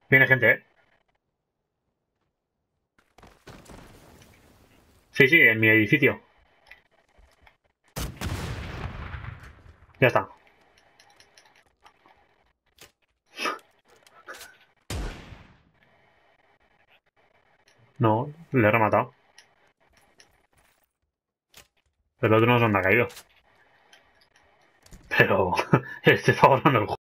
Viene gente, ¿eh? Sí, sí, en mi edificio. Ya está. No, le he rematado. Pero el otro no se me ha caído. Pero este está volando el juego.